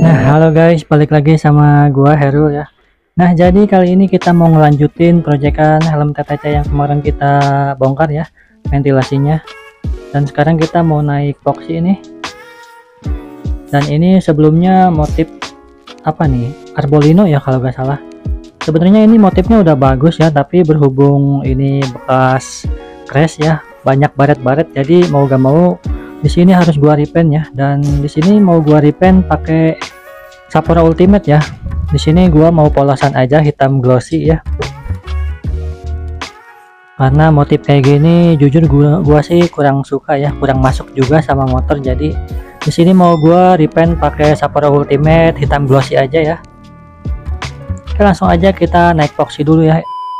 Nah, halo guys, balik lagi sama gua Herul ya. Nah, jadi kali ini kita mau ngelanjutin proyekan helm TTC yang kemarin kita bongkar ya, ventilasinya. Dan sekarang kita mau naik boxy ini. Dan ini sebelumnya motif apa nih? Arbolino ya kalau nggak salah. Sebenarnya ini motifnya udah bagus ya, tapi berhubung ini bekas crash ya, banyak baret-baret, jadi mau gak mau di sini harus gua repaint ya. Dan di sini mau gua repaint pakai Sapora Ultimate ya. Di sini gua mau polosan aja, hitam glossy ya. Karena motif kayak gini jujur gua sih kurang suka ya, kurang masuk juga sama motor. Jadi di sini mau gua repaint pakai Sapora Ultimate hitam glossy aja ya. Oke, langsung aja kita naik boxy dulu ya.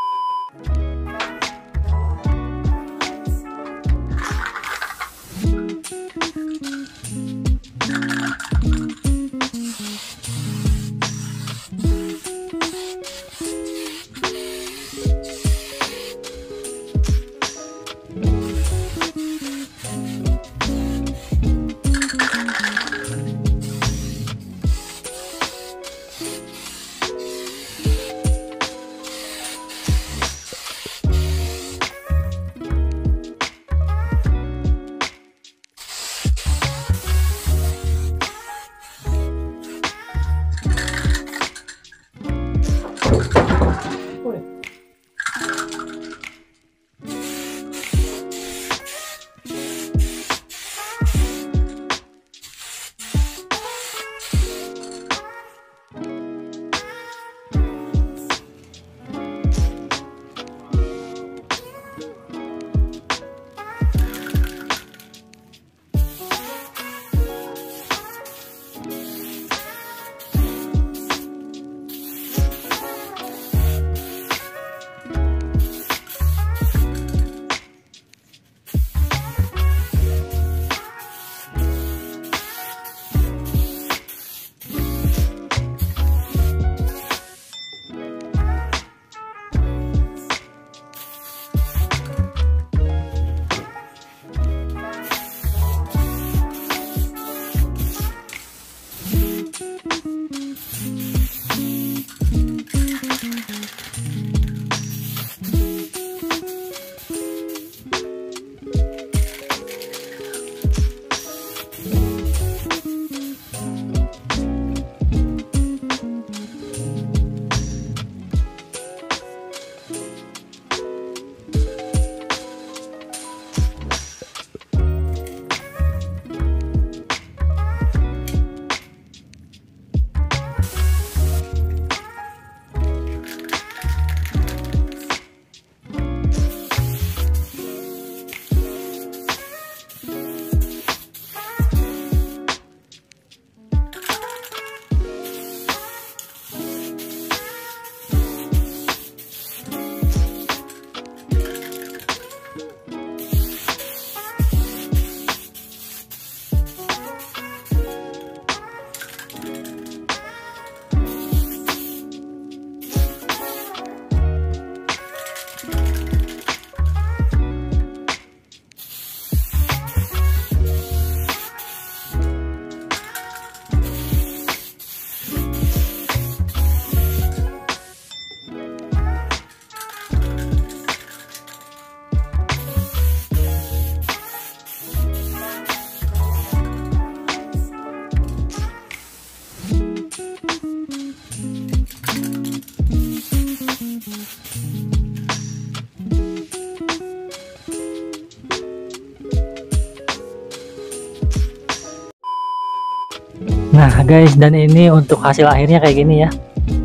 Nah guys, dan ini untuk hasil akhirnya kayak gini ya.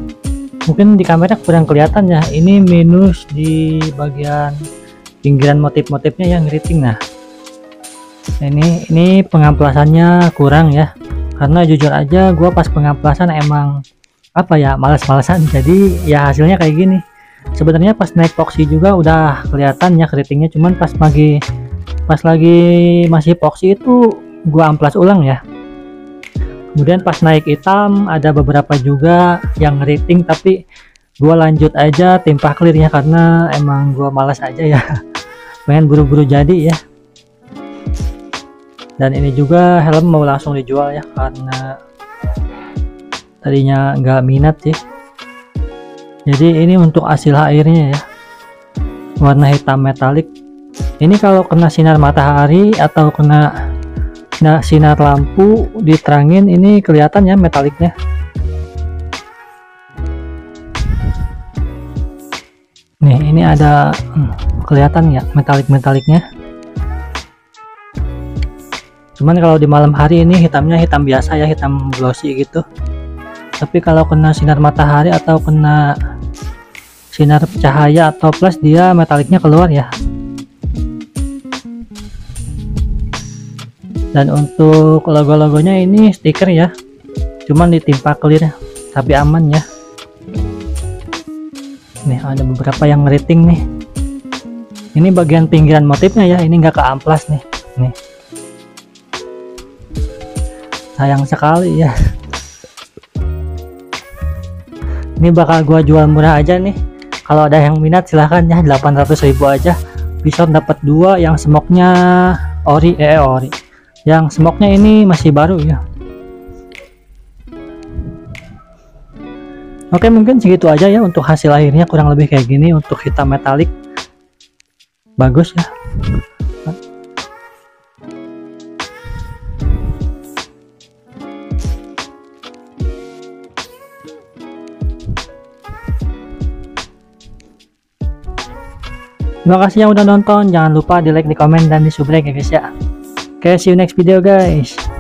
Mungkin di kamera kurang kelihatan ya, ini minus di bagian pinggiran motif-motifnya yang ngeriting. Nah ini pengamplasannya kurang ya, karena jujur aja gua pas pengamplasan emang apa ya, males-malesan, jadi ya hasilnya kayak gini. Sebenarnya pas naik epoxy juga udah kelihatan ya keritingnya, cuman pas lagi masih epoxy itu gua amplas ulang ya. Kemudian pas naik hitam ada beberapa juga yang ngeriting, tapi gua lanjut aja timpa clear ya, karena emang gua malas aja ya pengen buru-buru jadi ya. Dan ini juga helm mau langsung dijual ya, karena tadinya nggak minat sih. Jadi ini untuk hasil airnya ya, warna hitam metalik. Ini kalau kena sinar matahari atau kena sinar lampu diterangin, ini kelihatan ya metaliknya. Nih ini ada kelihatan ya metalik-metaliknya. Cuman kalau di malam hari ini hitamnya hitam biasa ya, hitam glossy gitu. Tapi kalau kena sinar matahari atau kena sinar cahaya atau flash, dia metaliknya keluar ya. Dan untuk logo-logonya ini stiker ya, cuman ditimpa clear tapi aman ya. Nih ada beberapa yang ngeriting nih. Ini bagian pinggiran motifnya ya, ini nggak ke amplas nih. Nih sayang sekali ya. Ini bakal gua jual murah aja nih. Kalau ada yang minat silahkan ya, 800.000 aja. Bisa dapat 2 yang smoke-nya ori. Yang smoke-nya ini masih baru ya. Oke, mungkin segitu aja ya untuk hasil akhirnya, kurang lebih kayak gini untuk hitam metalik. Bagus ya. Terima kasih yang udah nonton, jangan lupa di like, di komen, dan di subscribe ya guys ya. Oke, see you next video guys.